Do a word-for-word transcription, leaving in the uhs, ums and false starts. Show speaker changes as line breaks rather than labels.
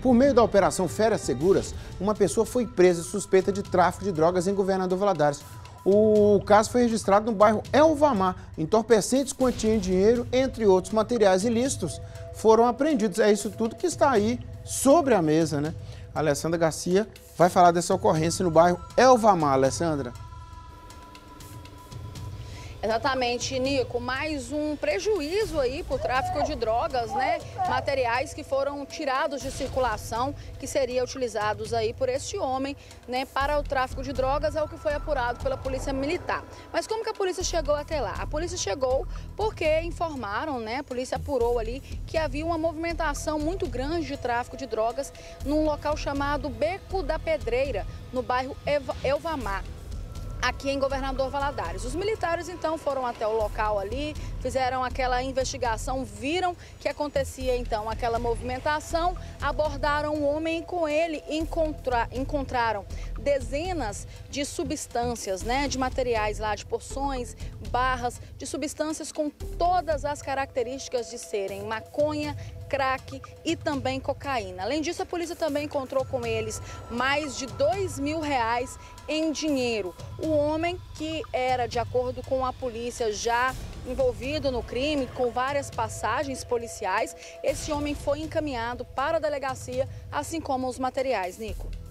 Por meio da Operação Férias Seguras, uma pessoa foi presa suspeita de tráfico de drogas em Governador Valadares. O caso foi registrado no bairro Elvamar. Entorpecentes, quantia em dinheiro, entre outros materiais ilícitos, foram apreendidos. É isso tudo que está aí sobre a mesa, né? A Alessandra Garcia vai falar dessa ocorrência no bairro Elvamar. Alessandra.
Exatamente, Nico, mais um prejuízo aí por tráfico de drogas, né? Materiais que foram tirados de circulação, que seriam utilizados aí por este homem, né? Para o tráfico de drogas, é o que foi apurado pela Polícia Militar. Mas como que a polícia chegou até lá? A polícia chegou porque informaram, né? A polícia apurou ali que havia uma movimentação muito grande de tráfico de drogas num local chamado Beco da Pedreira, no bairro Elvamar, aqui em Governador Valadares. Os militares, então, foram até o local ali, fizeram aquela investigação, viram que acontecia, então, aquela movimentação, abordaram o homem e com ele encontra, encontraram dezenas de substâncias, né, de materiais lá, de porções, barras, de substâncias com todas as características de serem maconha, crack e também cocaína. Além disso, a polícia também encontrou com eles mais de dois mil reais em dinheiro. O homem, que era, de acordo com a polícia, já envolvido no crime, com várias passagens policiais, esse homem foi encaminhado para a delegacia, assim como os materiais, Nico.